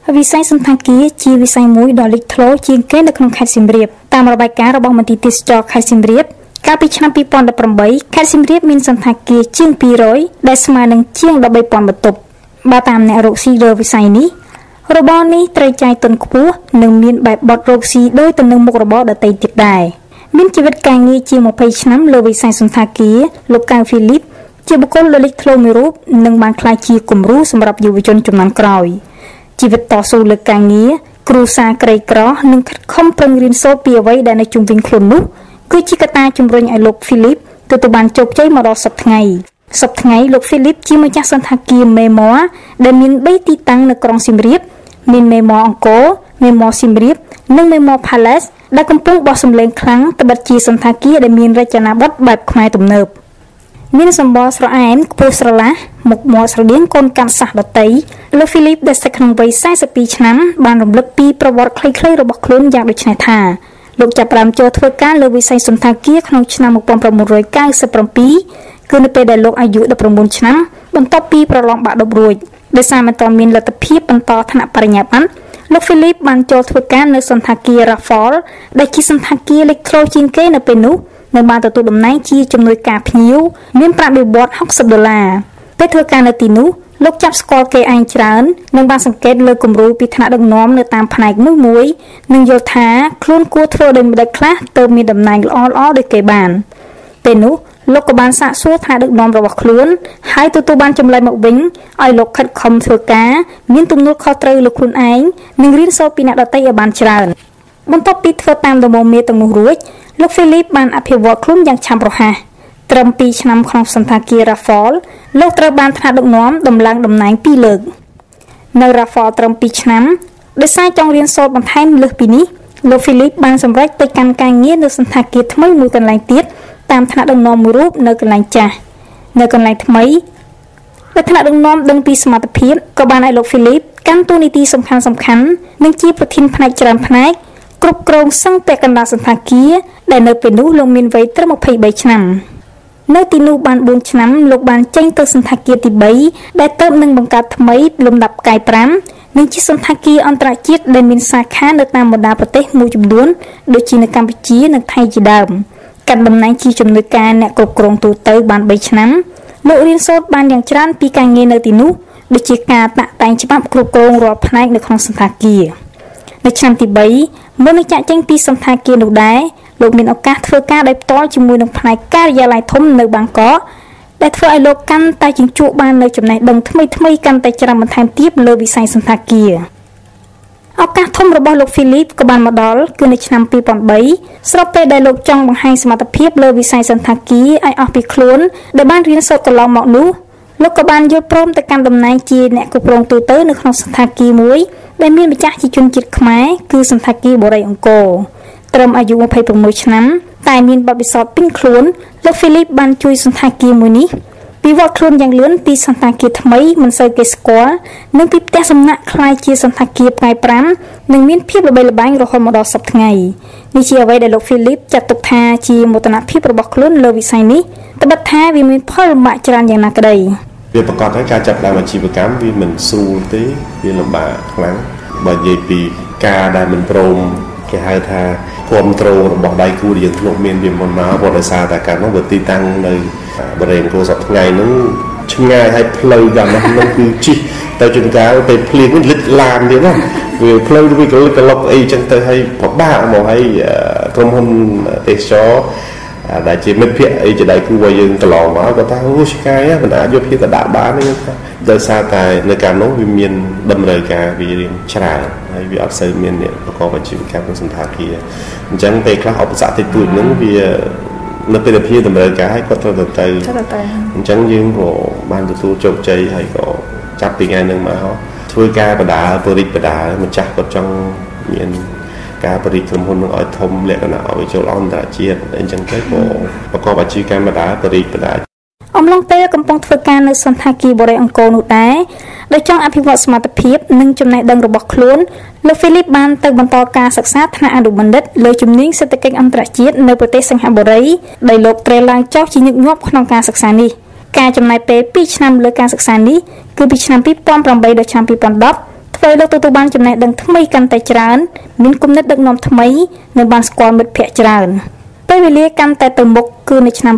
វិស័យសន្តាគារជាវិស័យមួយដ៏លេចធ្លោជាងគេនៅក្នុងខេត្តសៀមរាបតាមរបាយការណ៍របស់មន្ទីរទេសចរខេត្តសៀមរាបកាលពីឆ្នាំ2018ខេត្តសៀមរាបមានសន្តាគារជាង200ដែលស្មើនឹងជាង13000បន្ទប់បើតាមអ្នករកស៊ីលើវិស័យនេះរបរនេះត្រូវចាយទុនខ្ពស់និងមានបែបបទរកស៊ីដូចទៅនឹងមុខរបរដទៃទៀតដែរមានជីវិតការងារជាង20ឆ្នាំលើវិស័យសន្តាគារលោកកៅហ្វីលីបជាបុគ្គលដ៏លេចធ្លោមួយរូបនិងបានក្លាយជាគំរូសម្រាប់យុវជនជំនាន់ក្រោយជីវិតតស៊ូលើការងារគ្រួសារក្រីក្រនិងខិតខំប្រឹងរៀនសូត្រពីអ្វីដែលនៅជុំវិញខ្លួននោះគឺជាកត្តាជំរុញឲ្យលោកហ្វីលីបទទួលបានជោគជ័យមកដល់សប្តាហ៍ថ្ងៃលោកហ្វីលីបជាម្ចាស់សន្តាគារមេម័រដែលមាន3ទីតាំងនៅក្រុងសៀមរាបមានមេម័រអង្គរមេម័រសៀមរាបនិងមេម័រ Palace ដែលកំពុងបោះសម្លេងខ្លាំងត្បិតជាសន្តាគារដែលមានរចនាបថបែបខ្មែរទំនើបមានសម្បល់ស្រអែមខ្ពស់ស្រឡះមុខមាត់ស្រដៀងកូនកាត់សាសដតីលោកហ្វីលីបដែលស្ថិតក្នុងវ័យ42ឆ្នាំបានរំលឹកពីប្រវត្តិខ្លីៗរបស់ខ្លួនយ៉ាងដូចនេះថាលោកចាប់ផ្ដើមចូលធ្វើការលើវិស័យសន្តាគារក្នុងឆ្នាំ1997គឺនៅពេលដែលលោកអាយុ19ឆ្នាំបន្ទាប់ពីប្រឡងបាក់ឌុបរួចដោយសារមិនទាន់មានលទ្ធភាពបន្តថ្នាក់បរិញ្ញាបត្រលោកហ្វីលីបបានចូលធ្វើការនៅសន្តាគារ Raffles ដែលជាសន្តាគារលេចធ្លោជាងគេនៅពេលនោះនៅបានទទួលតំណែងជាជំនួយការភ្ញៀវមានប្រាក់បៀវត្ស$60ពេលធ្វើការនៅទីនោះលោកចាប់ស្គាល់គេឯងច្រើននិងបានសង្កេតលើគំរូពីថ្នាក់ដឹកនាំនៅតាមផ្នែកនោះមួយនិងយល់ថាខ្លួនគួរធ្វើដូចម្តេចខ្លះទើបមានតំណែងល្អៗដូចគេបានពេលនោះលោកក៏បានសាកសួរថ្នាក់ដឹកនាំរបស់ខ្លួនហើយទទួលបានចម្លើយមកវិញឲ្យលោកខិតខំធ្វើការមានទំនួលខុសត្រូវលើខ្លួនឯងនិងរៀនសូត្រពីអ្នកដទៃឲ្យបានច្រើនបន្ទាប់ពីធ្វើតាមដំបូន្មានទាំងនោះរួចលោកហ្វីលីបបានអភិវឌ្ឍខ្លួនយ៉ាងឆាប់រហ័សត្រឹម2ឆ្នាំក្នុងសន្តាគារ Raffles លោកត្រូវបានថ្នាក់ដឹកនាំដំឡើងតំណែង2លើកនៅ Raffles ត្រឹម2ឆ្នាំដោយសារចង់រៀនសូត្របន្ថែមលើសពីនេះលោកហ្វីលីបបានសម្រេចទៅកាន់ការងារនៅសន្តាគារថ្មីមួយកន្លែងទៀតតាមថ្នាក់ដឹកនាំមួយរូបនៅកន្លែងចាស់នៅកន្លែងថ្មីដែលថ្នាក់ដឹកនាំដឹងពីសមត្ថភាពក៏បានឲ្យលោកហ្វីលីបកាន់តួនាទីសំខាន់និងជាប្រធានផ្នែកច្រើនផ្នែកគ្រប់គ្រងសឹងពាក់កណ្ដាលសន្តាគារដែលនៅពេលនោះលោកមានវ័យត្រឹម23ឆ្នាំនៅទីនោះបាន4ឆ្នាំលោកបានចេញទៅសន្តាគារទី3ដែលទើបនឹងបង្កើតថ្មីលំដាប់ផ្កាយ5និងជាសន្តាគារអន្តរជាតិដែលមានសាខានៅតាមបណ្ដាប្រទេសមួយចំនួនដូចជានៅកម្ពុជានិងថៃជាដើមកាន់តំណែងជាជំនួយការអ្នកគ្រប់គ្រងទូទៅបាន3ឆ្នាំលោករៀនសូត្របានយ៉ាងច្រើនពីការងារនៅទីនោះដូចជាការតាក់តែងច្បាប់គ្រប់គ្រងរាល់ផ្នែកនៅក្នុងសន្តាគារនៅឆ្នាំទី3មុននឹងចាក់ចេញពីសន្តាគារនោះដែរលោកមានឱកាសធ្វើការដោយផ្ទាល់ជាមួយនឹងផ្នែកការិយាល័យធំនៅបាងកកដែលធ្វើឲ្យលោកកាន់តែជញ្ជក់បាននៅចំណេះដឹងថ្មីកាន់តែច្រើនបន្ថែមទៀតលើវិស័យសន្តាគារឱកាសធំរបស់លោកហ្វីលីបក៏បានមកដល់គឺនៅឆ្នាំ2003ស្របពេលដែលលោកចង់បង្ហាញសមត្ថភាពលើវិស័យសន្តាគារឲ្យអស់ពីខ្លួនដែលបានរៀនសូត្រកន្លងមកនោះលោកក៏បានយល់ព្រមទៅកាន់តំណែងជាអ្នកគ្រប់គ្រងទូទៅនៅក្នុងសន្តាគារមួយដែលមានម្ចាស់ជាជនជាតិខ្មែរគឺសន្តាគារបូរីអង្គរត្រឹមអាយុ26ឆ្នាំតែមានបទពិសោធន៍ពេញខ្លួនលោកហ្វីលីបបានជួយសន្តាគារមួយនេះពីវត្តខ្លួនយ៉ាងលឿនពីសន្តាគារថ្មីមិនសូវគេស្គាល់និងពីផ្ទះសំណាក់ខ្លាយជាសន្តាគារផ្កាយ5និងមានភាពល្បីល្បាញរហូតមកដល់សប្តាហ៍ថ្ងៃនេះជាអ្វីដែលលោកហ្វីលីបចាត់ទុកថាជាមោទនភាពរបស់ខ្លួនលើវិស័យនេះត្បិតថាវាមានផលលំបាកច្រើនយ៉ាងណាក្តីវាប្រកាសថាការចាប់ផ្ដើមអាជីវកម្មវាមិនស្រួលទេវាលំបាកខ្លាំងបើនិយាយពីការដែលមិនព្រមគេហៅថាគ្រប់គ្រងរបស់ដៃគូដែលយើងធ្លាប់មានវាមុនមកព្រោះដោយសារតែការនោះវាទីតាំងនៅបរិយាកាសសប្តាហ៍ថ្ងៃហ្នឹងឆ្ងាយហើយផ្លូវយ៉ាងនោះគឺជិះទៅជួនកាលទៅភ្លៀងលិចឡានទៀតណាវាផ្លូវវាក្លុកអីចឹងទៅឲ្យពិបាកហ្មងហើយក្រុមហ៊ុនទេសចរដែលជាមិត្តភ័ក្តិអីជាដៃគូរបស់យើងកន្លងមកគាត់ថាអូឆ្ងាយមិនអាចយកភាពទៅដាក់បានទេដោយសារតែនៅកាលនោះវាមានតម្រូវការវារៀងច្រើនហើយវាអត់សូវមានអ្នកប្រកបអាជីវកម្មក្នុងសន្តាគារអញ្ចឹងពេលខ្លះឧបសគ្គតិចតួចហ្នឹងវានៅពេលដែលតម្រូវការឲ្យគាត់ត្រូវទៅអញ្ចឹងយើងក៏បានទទួលជោគជ័យហើយក៏ចាប់ពីថ្ងៃហ្នឹងមកធ្វើការបដាបរិបដាម្ចាស់គាត់ចង់មានការបរិក្រុមហ៊ុននឹងឲ្យធំលក្ខណៈឲ្យចូលអន្តរជាតិអញ្ចឹងទៅក៏ប្រកបអាជីវកម្មបដាអំឡុងពេលកំពុងធ្វើការនៅសន្តាគារបូរីអង្គរនោះដែរដោយចង់អភិវឌ្ឍសមត្ថភាពនិងចំណេះដឹងរបស់ខ្លួនលោកហ្វីលីបបានទៅបន្តការសិក្សាថ្នាក់អនុបណ្ឌិតលើជំនាញសេដ្ឋកិច្ចអន្តរជាតិនៅប្រទេសសិង្ហបុរីដោយលោកត្រូវឡើងចុះជាញឹកញាប់ក្នុងការសិក្សានេះការចំណាយពេល2ឆ្នាំលើការសិក្សានេះគឺពីឆ្នាំ2008ដល់ឆ្នាំ2010 ធ្វើលោកទទួលបានចំណេះដឹងថ្មីកាន់តែច្រើនមានគំនិតដឹកនាំថ្មីនិងបានស្គាល់មិត្តភ័ក្តិច្រើនពេលវេលាកាន់តែទៅមុខគឺនៅឆ្នាំ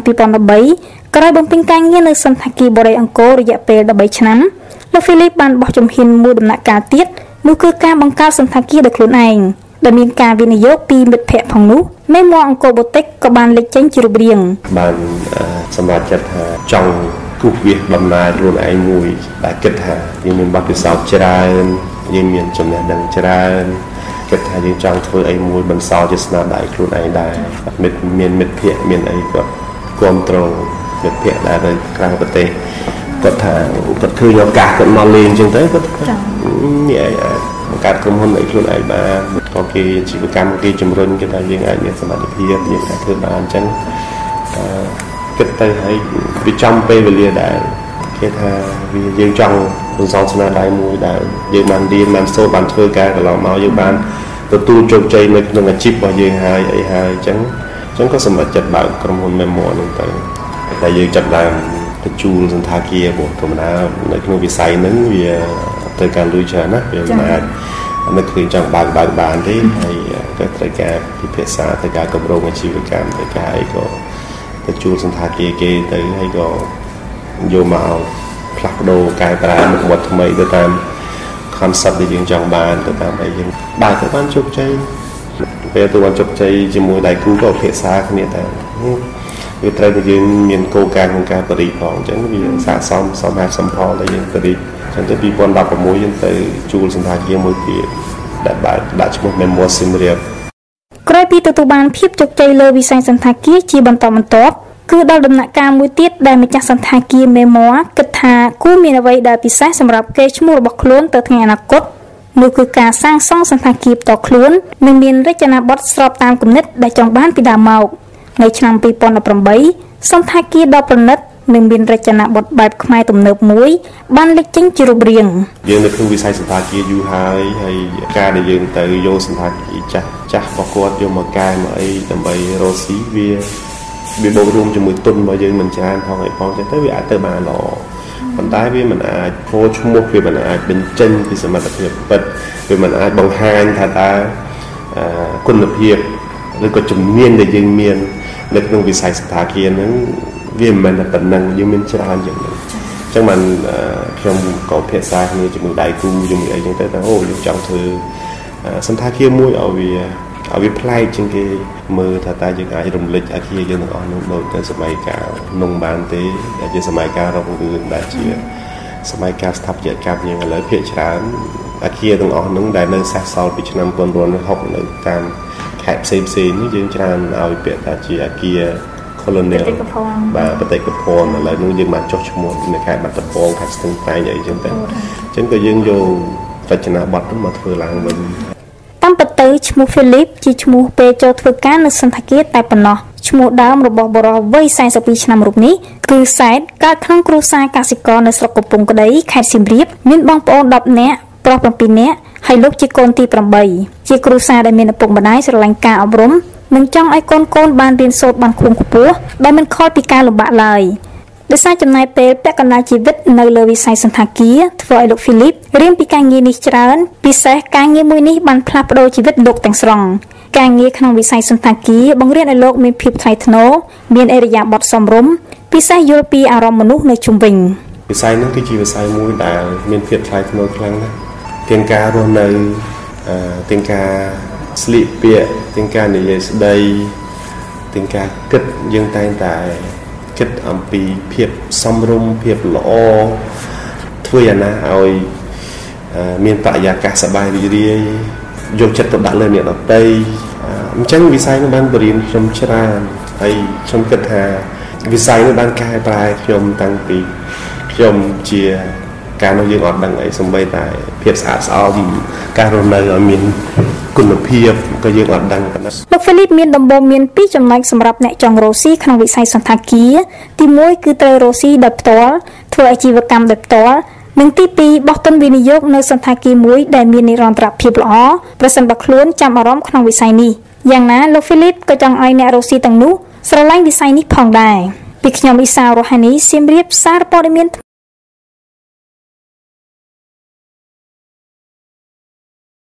2013ក្រោយបំពេញការងារនៅសន្តាគារបូរីអង្គររយៈពេល13ឆ្នាំលោកហ្វីលីបបានបោះជំហានមួយដំណាក់កាលទៀតនោះគឺការបង្កើតសន្តាគារដោយខ្លួនឯងដែលមានការវិនិយោគពីមិត្តភ័ក្តិផងនោះមេមអង្គរបូតិកក៏បានលេចចេញជារូបរាងបានសម្រាប់ចិត្តថាចង់គូសវាសដំណើរខ្លួនឯងមួយដែលគិតថាយើងមានបទពិសោធន៍ច្រើនយើងមានចំណេះដឹងច្រើនគិតថាយើងចង់ធ្វើអីមួយបន្សល់ជាស្នាដៃខ្លួនឯងដែរមានមិត្តភ័ក្តិមានអីគាត់គ្រប់គ្រងមិត្តភ័ក្តិដែលនៅក្រៅប្រទេសគាត់ថាគាត់ឃើញឱកាសគាត់មកលេងអញ្ចឹងទៅគាត់មានអីបង្កើតក្រុមហ៊ុនអីខ្លួនឯងបានក៏គេជីវកម្មគេជំរុញគេថាយើងអាចមានសមត្ថភាពយើងអាចធ្វើបានអញ្ចឹងគិតទៅហើយវាចំពេលវេលាដែលគេថាវាយើងចង់បន្សល់ស្នាដៃមួយដែលយើងបានរៀនបានសូត្របានធ្វើការកន្លងមកយើងបានទទួលជោគជ័យនៅក្នុងអាជីពរបស់យើងហើយអីហើយអញ្ចឹងក៏សម្រេចចិត្តបើកក្រុមហ៊ុន Memo នោះទៅតែយើងចាប់ដើមទៅជួលសន្តាគាររបស់ធម្មតានៅក្នុងវិស័យហ្នឹងវាត្រូវការលុយច្រើនណាវាមិនអាចនឹកឃើញចង់បើកបានទេហើយក៏ត្រូវការពិភាក្សាត្រូវការកម្រងអាជីវកម្មត្រូវការអីក៏ទៅជួលសន្តាគារគេទៅហើយក៏យកមកផ្លាស់ប្ដូរកែប្រែមុខមាត់ថ្មីទៅតាម concept ដែលយើងចង់បានទៅតាមអីយើងបើទៅបានជោគជ័យពេលទៅបានជោគជ័យជាមួយដៃគូក៏ពិភាក្សាគ្នាតែវាត្រូវតែយើងមានគោលការណ៍ក្នុងការបរិយាផងអញ្ចឹងវាស័ក្តិសមហេតុសមផលដែលយើងបរិយាអញ្ចឹងទៅ2016យើងទៅជួលសន្តាគារមួយទៀតដែលដាក់ឈ្មោះ Memo Siem Reap ក្រោយពីទទួលបានភាពជោគជ័យលើវិស័យសន្តាគារជាបន្តបន្ទាប់គឺដល់ដំណាក់កាលមួយទៀតដែលម្ចាស់សន្តាគារ Memo គិតថាគួរមានអ្វីដែលពិសេសសម្រាប់កេរ្តិ៍ឈ្មោះរបស់ខ្លួនទៅថ្ងៃអនាគតនោះគឺការសាងសង់សន្តាគារផ្ទាល់ខ្លួននិងមានរចនាបថស្របតាមគំនិតដែលចង់បានពីដើមមកនៅឆ្នាំ2018សន្តាគារដ៏ប្រណិតនិងមានរចនាបថបែបខ្មែរទំនើបមួយបានលេចចេញជារូបរាងយើងនៅក្នុងវិស័យសន្តាគារយូរហើយការដែលយើងទៅយកសន្តាគារចាស់របស់គាត់យកមកកែមកអីដើម្បីរកស៊ីវាបូករួមជាមួយទុនរបស់យើងមិនច្រើនផងអីផងចឹងទៅវាអាចទៅបានល្អប៉ុន្តែវាមិនអាចហៅឈ្មោះវាមិនអាចបញ្ចេញពីសមត្ថភាពពិតវាមិនអាចបង្ហាញថាតើគុណភាពឬក៏ជំនាញដែលយើងមាននៅក្នុងវិស័យសន្តាគារហ្នឹងវាមិនមែនតែប៉ុណ្ណឹងយើងមានច្រើនយ៉ាងហ្នឹងអញ្ចឹងបានខ្ញុំក៏ភាសាគ្នាជាមួយដៃគូជាមួយអីចឹងទៅអូយើងចង់ធ្វើសន្តាគារមួយឲ្យវាប្លែកជាងគេមើលថាតើយើងអាចរំលេចអាគារយើងទាំងអស់នោះដូចទៅសម័យកាលនោះបានទេដែលជាសម័យកាលរុងរឿងដែលជាសម័យកាលស្ថាបត្យកម្មយើងឥឡូវភាគច្រើនអាគារទាំងអស់នោះដែលនៅសេសសល់ពីឆ្នាំ1960នៅតាមខេត្តផ្សេងនេះយើងច្រើនឲ្យពាក្យថាជាអាគារ colonial បាទបេតិកភណ្ឌឥឡូវនេះយើងបានចុះឈ្មោះនៅខេត្តបាត់ដំបងខេត្តស្ទឹងត្រែងអីចឹងទៅអញ្ចឹងក៏យើងយករចនាបថមកធ្វើឡើងវិញតាមពិតទៅឈ្មោះ Philip ជាឈ្មោះពេលចូលធ្វើការនៅសន្តាគារតែប៉ុណ្ណោះឈ្មោះដើមរបស់បុរសវ័យ42ឆ្នាំរូបនេះគឺសែតកើតក្នុងគ្រួសារកសិករនៅស្រុកកំពង់ក្ដីខេត្តសៀមរាបមានបងប្អូន10នាក់ប្រុស7នាក់ហើយលោកជាកូនទី8ជាគ្រួសារដែលមានឪពុកម្ដាយស្រឡាញ់ការអប់រំនិងចង់ឲ្យកូនបានរៀនសូត្របានខ្ពង់ខ្ពស់ដែលមិនខកពីការលំបាកឡើយដោយសារចំណាយពេលពាក់កណ្ដាលជីវិតនៅលើវិស័យសន្តាគារធ្វើឲ្យលោក Philip រៀនពីការងារនេះច្រើនពិសេសការងារមួយនេះបានផ្លាស់ប្ដូរជីវិតលោកទាំងស្រុងការងារក្នុងវិស័យសន្តាគារបង្រៀនឲ្យលោកមានភាពថ្លៃថ្នូរមានឥរិយាបថសមរម្យពិសេសយល់ពីអារម្មណ៍មនុស្សនៅជុំវិញវិស័យនេះគឺជាវិស័យមួយដែលមានភាពថ្លៃថ្នូរខ្លាំងណាស់ទាំងការរស់នៅទាំងការស្លៀកពាក់ទាំងការនិយាយស្ដីទាំងការគិតយើងតែងតែគិតអំពីភាពសមរម្យភាពល្អធ្វើយ៉ាងណាឲ្យមានបរិយាកាសសប្បាយរីករាយយកចិត្តទុកដាក់លើអ្នកដទៃអញ្ចឹងវិស័យនេះបានបរៀនខ្ញុំច្រើនហើយខ្ញុំគិតថាវិស័យនេះបានកែប្រែខ្ញុំតាំងពីខ្ញុំជាការនោះយើងអត់ដឹងអីសូម្បីតែភាពស្អាតស្អំការរស់នៅឲ្យមានគុណភាពក៏យើងអត់ដឹងប៉ុណ្ណាលោក Philip មានដំបូងមាន2ចំណុចសម្រាប់អ្នកចង់រកស៊ីក្នុងវិស័យសន្តាគារទី1គឺត្រូវរកស៊ីដោយផ្ទាល់ធ្វើអាជីវកម្មដោយផ្ទាល់និងទី2បោះទុនវិនិយោគនៅសន្តាគារមួយដែលមាននិរន្តរភាពល្អប្រសិនបើខ្លួនចាំអារម្មណ៍ក្នុងវិស័យនេះយ៉ាងណាលោក Philip ក៏ចង់ឲ្យអ្នករកស៊ីទាំងនោះស្រឡាញ់វិស័យនេះផងដែរពីខ្ញុំអ៊ីសារ៉ូហានីសៀមរាបសារព័ត៌មាន